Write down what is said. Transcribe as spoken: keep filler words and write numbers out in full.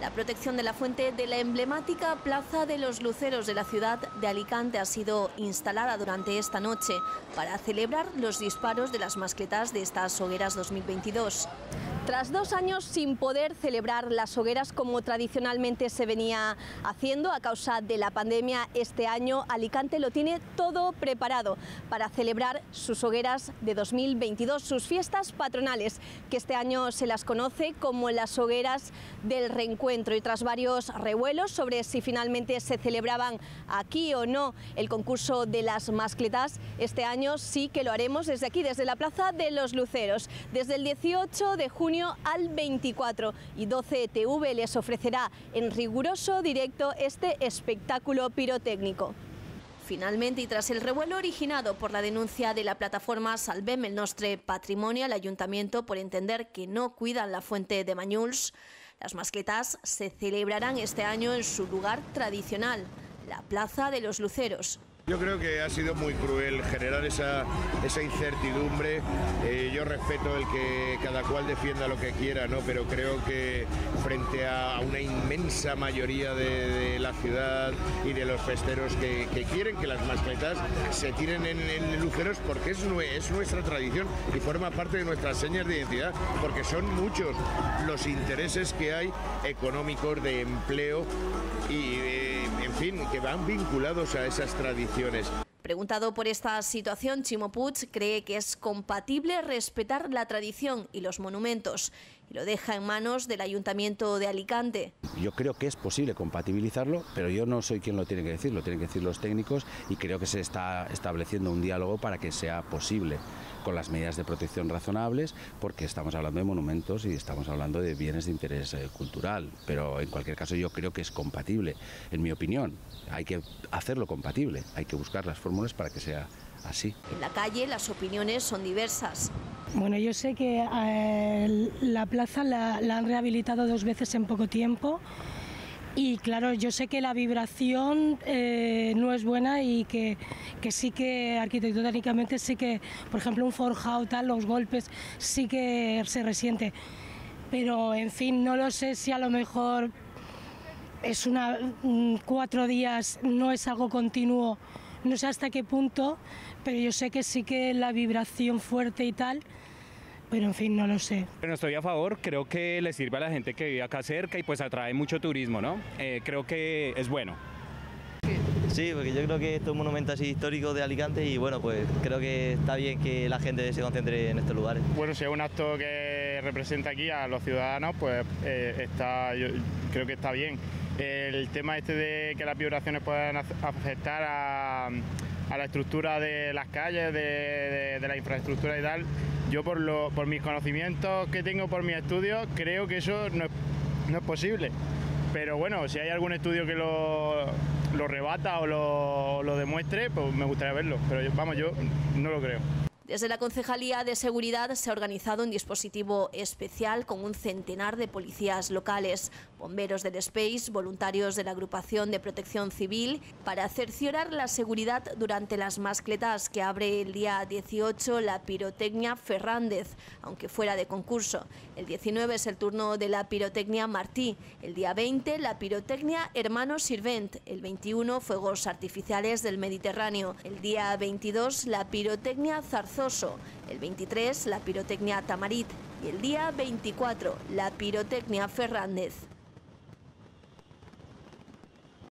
La protección de la fuente de la emblemática Plaza de los Luceros de la ciudad de Alicante ha sido instalada durante esta noche para celebrar los disparos de las mascletas de estas hogueras dos mil veintidós. Tras dos años sin poder celebrar las hogueras como tradicionalmente se venía haciendo a causa de la pandemia, este año Alicante lo tiene todo preparado para celebrar sus hogueras de dos mil veintidós, sus fiestas patronales, que este año se las conoce como las hogueras del reencuentro. Y tras varios revuelos sobre si finalmente se celebraban aquí o no el concurso de las mascletas, este año sí que lo haremos desde aquí, desde la Plaza de los Luceros, desde el dieciocho de junio al veinticuatro, y doce T V les ofrecerá en riguroso directo este espectáculo pirotécnico. Finalmente, y tras el revuelo originado por la denuncia de la plataforma Salvem el Nostre Patrimoni al Ayuntamiento por entender que no cuidan la fuente de Banyuls, las mascletas se celebrarán este año en su lugar tradicional, la Plaza de los Luceros. Yo creo que ha sido muy cruel generar esa, esa incertidumbre. Eh, yo respeto el que cada cual defienda lo que quiera, ¿no? Pero creo que frente a una inmensa mayoría de, de la ciudad y de los festeros que, que quieren que las mascletas se tiren en, en luceros, porque es, es nuestra tradición y forma parte de nuestras señas de identidad, porque son muchos los intereses que hay económicos, de empleo y eh, en fin, que van vinculados a esas tradiciones. Preguntado por esta situación, Ximo Puig cree que es compatible respetar la tradición y los monumentos y lo deja en manos del Ayuntamiento de Alicante. Yo creo que es posible compatibilizarlo, pero yo no soy quien lo tiene que decir, lo tienen que decir los técnicos, y creo que se está estableciendo un diálogo para que sea posible, con las medidas de protección razonables, porque estamos hablando de monumentos y estamos hablando de bienes de interés eh, cultural, pero en cualquier caso yo creo que es compatible, en mi opinión. Hay que hacerlo compatible, hay que buscar las fórmulas para que sea así. En la calle las opiniones son diversas. Bueno, yo sé que eh, la plaza la, la han rehabilitado dos veces en poco tiempo. Y claro, yo sé que la vibración eh, no es buena y que, que sí que arquitectónicamente sí que, por ejemplo, un forjado tal, los golpes sí que se resiente. Pero en fin, no lo sé si a lo mejor es una cuatro días, no es algo continuo, no sé hasta qué punto, pero yo sé que sí que la vibración fuerte y tal. Pero en fin, no lo sé. Bueno, estoy a favor, creo que le sirve a la gente que vive acá cerca y pues atrae mucho turismo, ¿no? Eh, creo que es bueno. Sí, porque yo creo que esto es un monumento así histórico de Alicante y bueno, pues creo que está bien que la gente se concentre en estos lugares. Bueno, si es un acto que representa aquí a los ciudadanos, pues eh, está, yo creo que está bien. El tema este de que las vibraciones puedan afectar a, a la estructura de las calles, de, de, de la infraestructura y tal, yo por, lo, por mis conocimientos que tengo, por mis estudios, creo que eso no es, no es posible. Pero bueno, si hay algún estudio que lo, lo rebata o lo, lo demuestre, pues me gustaría verlo. Pero yo, vamos, yo no lo creo. Desde la Concejalía de Seguridad se ha organizado un dispositivo especial con un centenar de policías locales, bomberos del Space, voluntarios de la Agrupación de Protección Civil, para cerciorar la seguridad durante las mascletas que abre el día dieciocho la pirotecnia Fernández, aunque fuera de concurso. El diecinueve es el turno de la pirotecnia Martí, el día veinte la pirotecnia Hermanos Sirvent, el veintiuno fuegos artificiales del Mediterráneo, el día veintidós la pirotecnia Zarzón, el veintitrés la pirotecnia Tamarit y el día veinticuatro la pirotecnia Fernández.